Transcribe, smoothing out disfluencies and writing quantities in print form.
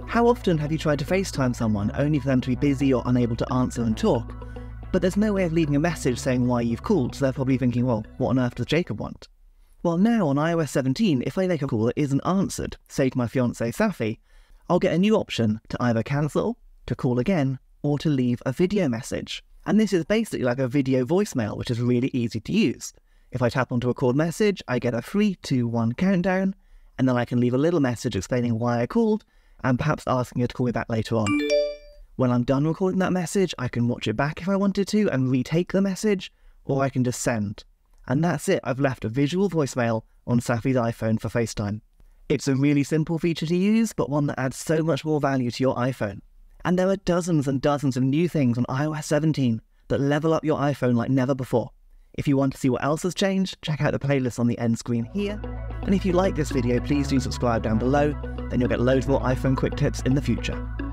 How often have you tried to FaceTime someone only for them to be busy or unable to answer and talk? But there's no way of leaving a message saying why you've called, so they're probably thinking, well, what on earth does Jacob want? Well, now on iOS 17, if I make a call that isn't answered, say to my fiancée Safi, I'll get a new option to either cancel, to call again, or to leave a video message. And this is basically like a video voicemail, which is really easy to use. If I tap onto a called message, I get a 3, 2, 1 countdown, and then I can leave a little message explaining why I called, and perhaps asking her to call me back later on. When I'm done recording that message, I can watch it back if I wanted to and retake the message, or I can just send. And that's it, I've left a visual voicemail on Safi's iPhone for FaceTime. It's a really simple feature to use, but one that adds so much more value to your iPhone. And there are dozens and dozens of new things on iOS 17 that level up your iPhone like never before. If you want to see what else has changed, check out the playlist on the end screen here. And if you like this video, please do subscribe down below, then you'll get loads more iPhone quick tips in the future.